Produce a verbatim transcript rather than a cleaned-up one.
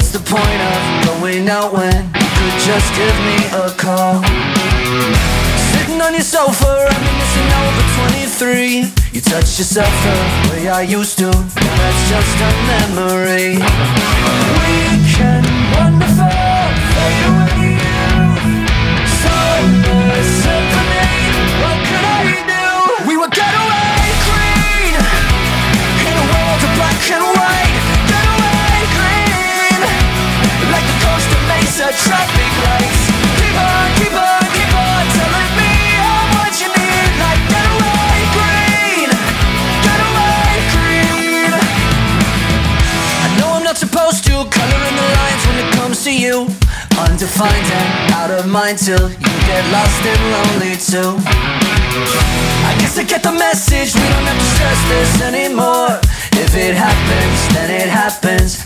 what's the point of going out when you could just give me a call? Sitting on your sofa, reminiscing over twenty-three. You touch yourself the way I used to, now that's just a memory. We can wonderful fade away. Summer symphony, what could I do? We were getaway green in a world of black and white. Getaway green, like the coast of Mesa traffic lights. Keep on, keep on, keep on telling me how much you need. Like getaway green, getaway green. I know I'm not supposed to color in the lines when it comes to you. Undefined and out of mind till you get lost and lonely too. I guess I get the message, we don't have to stress this anymore. If it happens, then it happens.